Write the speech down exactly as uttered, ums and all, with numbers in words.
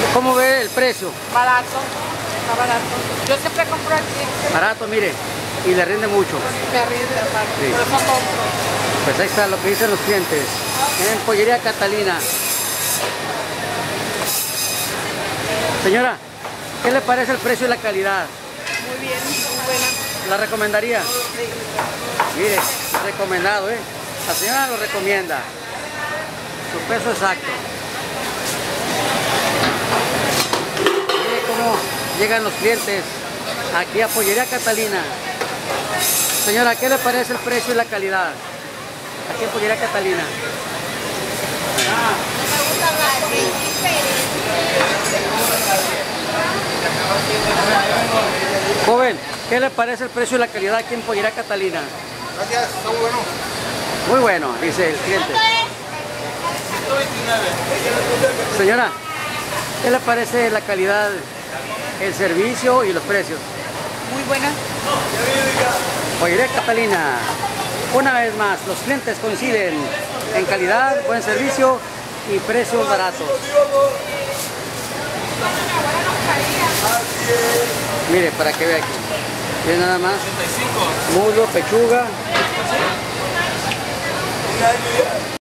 ¿Cómo ve el precio? Barato, está barato. Yo siempre compro aquí. Barato, mire, y le rinde mucho. Me rinde aparte, Sí. por eso compro. Pues ahí está lo que dicen los clientes. En Pollería Catalina. Señora, ¿qué le parece el precio y la calidad? Muy bien, muy buena. ¿La recomendaría? Sí. Mire, recomendado, ¿eh? La señora lo recomienda. Su peso exacto. Mire cómo llegan los clientes aquí a Pollería Catalina. Señora, ¿qué le parece el precio y la calidad? Aquí en Pollería Catalina. Joven, ¿qué le parece el precio y la calidad aquí en Pollería Catalina? Gracias, está muy bueno. Muy bueno, dice el cliente. Señora, ¿qué le parece la calidad, el servicio y los precios? Muy buena. Pollería Catalina. Una vez más, los clientes coinciden en calidad, buen servicio y precios baratos. Mire, para que vea aquí. Mire nada más. Muslo, pechuga.